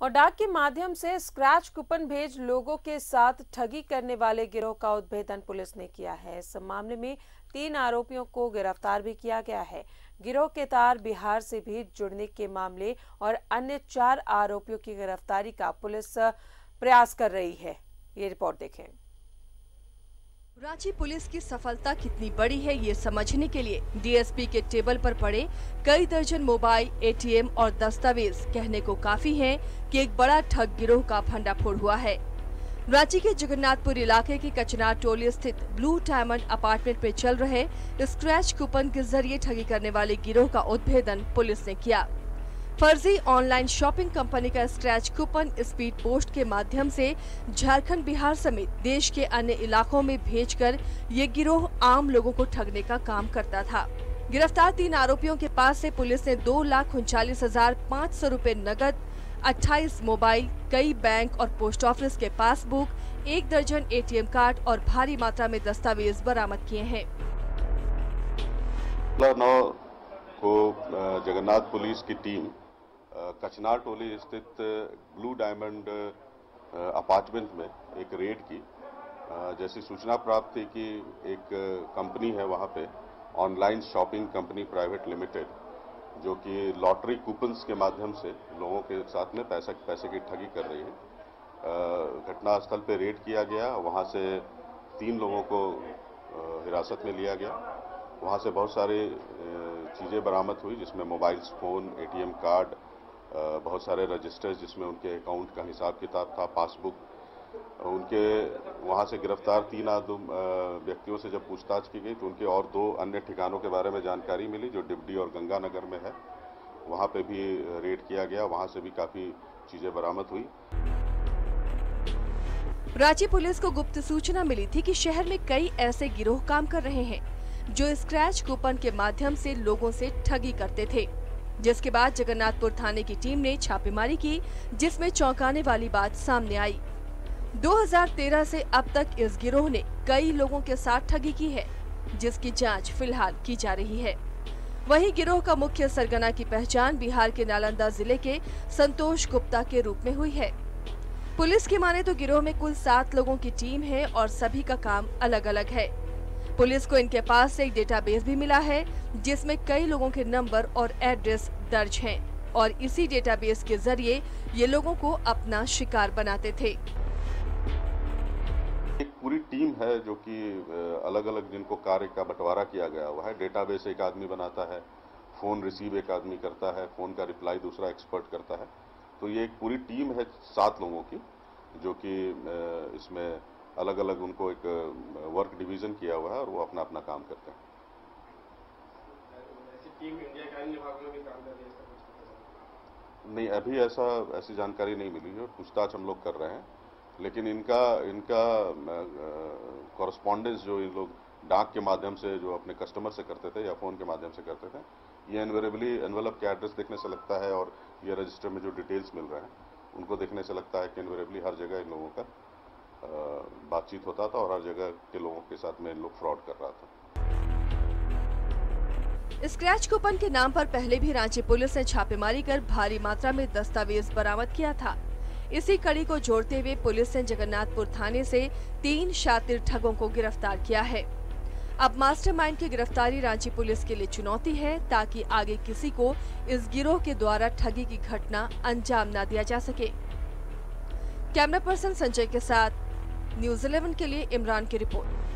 और डाक के माध्यम से स्क्रैच कूपन भेज लोगों के साथ ठगी करने वाले गिरोह का उद्भेदन पुलिस ने किया है। इस मामले में 3 आरोपियों को गिरफ्तार भी किया गया है। गिरोह के तार बिहार से भी जुड़ने के मामले और अन्य 4 आरोपियों की गिरफ्तारी का पुलिस प्रयास कर रही है। ये रिपोर्ट देखें। रांची पुलिस की सफलता कितनी बड़ी है ये समझने के लिए डीएसपी के टेबल पर पड़े कई दर्जन मोबाइल, एटीएम और दस्तावेज कहने को काफी है कि एक बड़ा ठग गिरोह का भंडाफोड़ हुआ है। रांची के जगन्नाथपुर इलाके के कचनार टोली स्थित ब्लू डायमंड अपार्टमेंट में चल रहे स्क्रैच कूपन के जरिए ठगी करने वाले गिरोह का उद्भेदन पुलिस ने किया। फर्जी ऑनलाइन शॉपिंग कंपनी का स्क्रैच कूपन स्पीड पोस्ट के माध्यम से झारखंड, बिहार समेत देश के अन्य इलाकों में भेजकर ये गिरोह आम लोगों को ठगने का काम करता था। गिरफ्तार 3 आरोपियों के पास से पुलिस ने 2,39,500 रुपए नकद, 28 मोबाइल, कई बैंक और पोस्ट ऑफिस के पासबुक, 1 दर्जन एटीएम कार्ड और भारी मात्रा में दस्तावेज बरामद किए हैं। को जगन्नाथ पुलिस की टीम कचनार टोली स्थित ब्लू डायमंड अपार्टमेंट में एक रेड की। जैसी सूचना प्राप्त थी कि एक कंपनी है वहां पे, online shopping company private limited, जो कि लॉटरी कूपन्स के माध्यम से लोगों के साथ में पैसे की ठगी कर रही है। घटनास्थल पे रेड किया गया, वहां से 3 लोगों को हिरासत में लिया गया। वहां से बहुत सारी चीज़ें बरामद हुई, जिसमें मोबाइल फोन, एटीएम कार्ड, बहुत सारे रजिस्टर्स जिसमें उनके अकाउंट का हिसाब किताब था, पासबुक। उनके वहां से गिरफ्तार 3 व्यक्तियों से जब पूछताछ की गई तो उनके और 2 अन्य ठिकानों के बारे में जानकारी मिली, जो डिबडी और गंगानगर में है। वहां पे भी रेड किया गया, वहां से भी काफ़ी चीज़ें बरामद हुई। रांची पुलिस को गुप्त सूचना मिली थी कि शहर में कई ऐसे गिरोह काम कर रहे हैं जो स्क्रैच कूपन के माध्यम से लोगों से ठगी करते थे, जिसके बाद जगन्नाथपुर थाने की टीम ने छापेमारी की, जिसमें चौंकाने वाली बात सामने आई। 2013 से अब तक इस गिरोह ने कई लोगों के साथ ठगी की है, जिसकी जांच फिलहाल की जा रही है। वहीं गिरोह का मुख्य सरगना की पहचान बिहार के नालंदा जिले के संतोष गुप्ता के रूप में हुई है। पुलिस की माने तो गिरोह में कुल 7 लोगों की टीम है और सभी का काम अलग अलग है। पुलिस को इनके पास से एक डेटाबेस भी मिला है, जिसमें कई लोगों के नंबर और एड्रेस दर्ज हैं और इसी डेटाबेस के जरिए ये लोगों को अपना शिकार बनाते थे। एक पूरी टीम है जो कि अलग अलग जिनको कार्य का बंटवारा किया गया हुआ है। डेटाबेस एक आदमी बनाता है, फोन रिसीव एक आदमी करता है, फोन का रिप्लाई दूसरा एक्सपर्ट करता है। तो ये एक पूरी टीम है 7 लोगों की, जो कि इसमें अलग अलग उनको एक वर्क डिवीजन किया हुआ है और वो अपना अपना काम करते हैं। टीम इंडिया के अन्य विभागों में भी काम कर रही है? नहीं, अभी ऐसी जानकारी नहीं मिली है। पूछताछ हम लोग कर रहे हैं, लेकिन इनका कॉरेस्पॉन्डेंस जो ये लोग डाक के माध्यम से जो अपने कस्टमर से करते थे या फोन के माध्यम से करते थे, ये इनवेरेबली एनवेलप के एड्रेस देखने से लगता है और ये रजिस्टर में जो डिटेल्स मिल रहे हैं उनको देखने से लगता है कि इनवेरेबली हर जगह इन लोगों का बातचीत होता था और हर जगह के लोगों के साथ में इन लोग फ्रॉड कर रहा था। स्क्रैच कूपन के नाम पर पहले भी रांची पुलिस ने छापेमारी कर भारी मात्रा में दस्तावेज बरामद किया था। इसी कड़ी को जोड़ते हुए पुलिस ने जगन्नाथपुर थाने से 3 शातिर ठगों को गिरफ्तार किया है। अब मास्टरमाइंड की गिरफ्तारी रांची पुलिस के लिए चुनौती है, ताकि आगे किसी को इस गिरोह के द्वारा ठगी की घटना अंजाम न दिया जा सके। कैमरा पर्सन संजय के साथ न्यूज़ 11 के लिए इमरान की रिपोर्ट।